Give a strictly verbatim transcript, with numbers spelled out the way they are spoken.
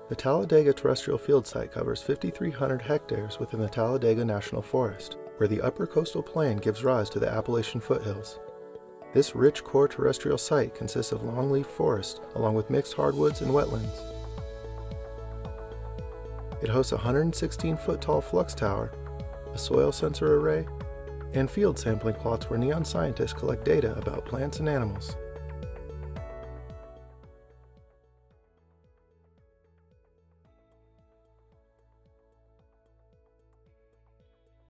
The Talladega Terrestrial Field Site covers five thousand three hundred hectares within the Talladega National Forest, where the upper coastal plain gives rise to the Appalachian foothills. This rich core terrestrial site consists of longleaf forest along with mixed hardwoods and wetlands. It hosts a one hundred sixteen foot tall flux tower, a soil sensor array, and field sampling plots where neon scientists collect data about plants and animals.